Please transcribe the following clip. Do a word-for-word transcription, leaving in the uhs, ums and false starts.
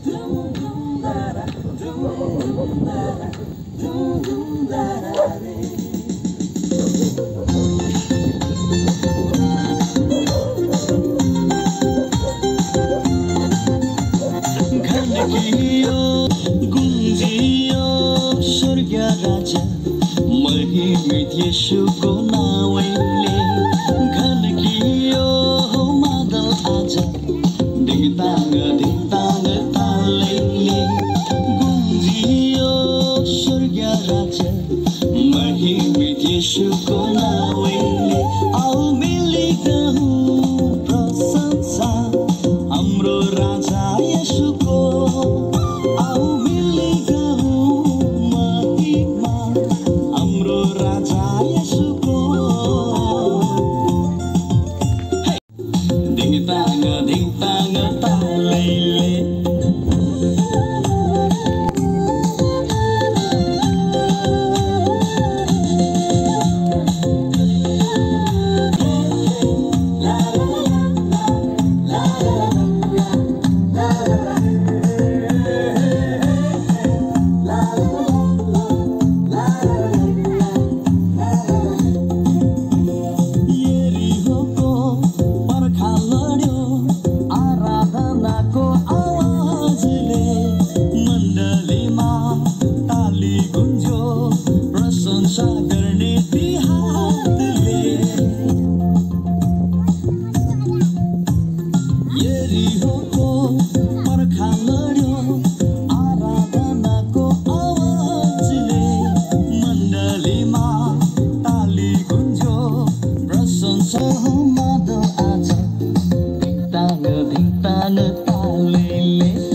घनकियो गुन्जियो स्वर्ग राजा महिमित येशूको नाउँले घनकियो मादल आज दिङताङ दिङताङ तालैले गुन्जियो स्वर्ग राजा महिमित येशूको नाउँले आओ मिलिकौँ प्रशंसा हाम्रो राजा येशूको आओ मिलिकौँ महिमा हाम्रो राजा येशूको दिङताङ दिङताङ तालैले Maadal aja, ding tang ding tang talele.